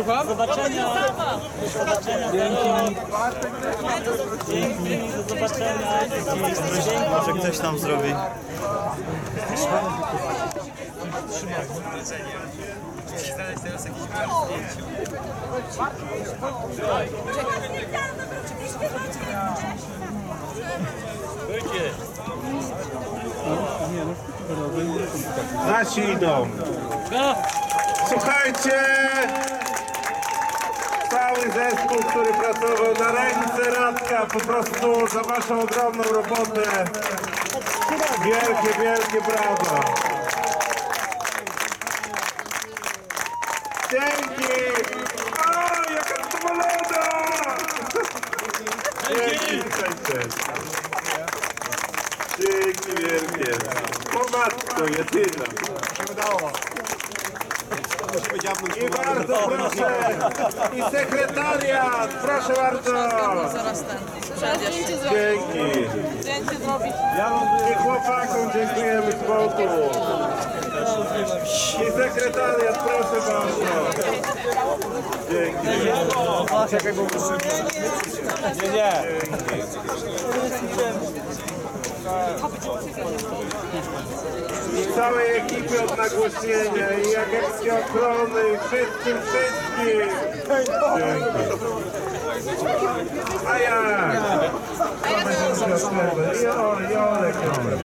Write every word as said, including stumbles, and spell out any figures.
Słucham? Do zobaczenia. Do zobaczenia. Dzięki. Dzięki. Do zobaczenia. Dzięki. Może ktoś tam zrobi. Nasi idą. Słuchajcie, cały zespół, który pracował na ręce Radka, po prostu za waszą ogromną robotę. Wielkie, wielkie brawa. Dzięki! O, jaka zadowolona! Dzięki, słuchajcie. Dzięki wielkie. Po matko, jedyna. I bardzo proszę. I sekretariat. Proszę bardzo. Zaraz ten. Zdjęcie zrobić. Dzięki. Zdjęcie zrobić. I chłopakom dziękujemy z boku. I sekretariat, proszę bardzo. Dzięki. Czekaj, bo nie, nie. I całej ekipy od nagłośnienia, i agencji ochrony, i wszystkim, wszystkim. Dzięki. A jak? I o, i Olek.